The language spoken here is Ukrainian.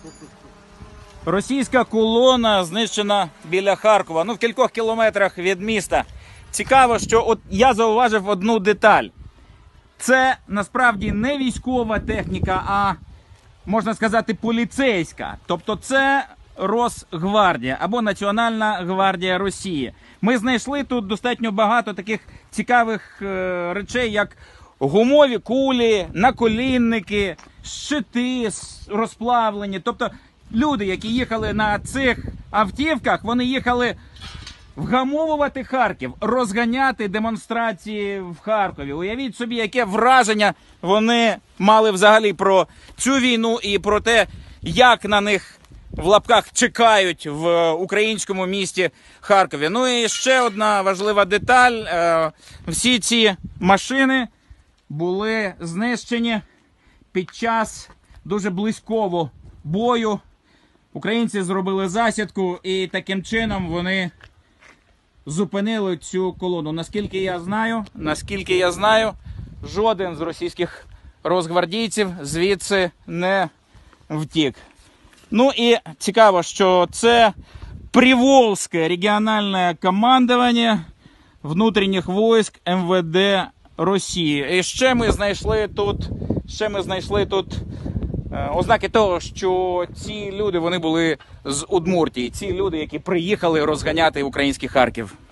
Російська колона знищена біля Харкова, в кількох кілометрах від міста. Цікаво, що от я зауважив одну деталь. Це насправді не військова техніка, а, можна сказати, поліцейська. Тобто це Росгвардія або Національна гвардія Росії. Ми знайшли тут достатньо багато таких цікавих речей, як гумові кулі, наколінники, щити розплавлені. Тобто люди, які їхали на цих автівках, вони їхали вгамовувати Харків, розганяти демонстрації в Харкові. Уявіть собі, яке враження вони мали взагалі про цю війну і про те, як на них в лапках чекають в українському місті Харкові. Ну і ще одна важлива деталь. Всі ці машини були знищені під час дуже близького бою. Українці зробили засідку і таким чином вони зупинили цю колону. Наскільки я знаю, жоден з російських росгвардійців звідси не втік. Ну і цікаво, що це Приволжське регіональне командування внутрішніх військ МВД Росії. І ще ми знайшли тут ознаки того, що ці люди, вони були з Удмуртії. Ці люди, які приїхали розганяти український Харків.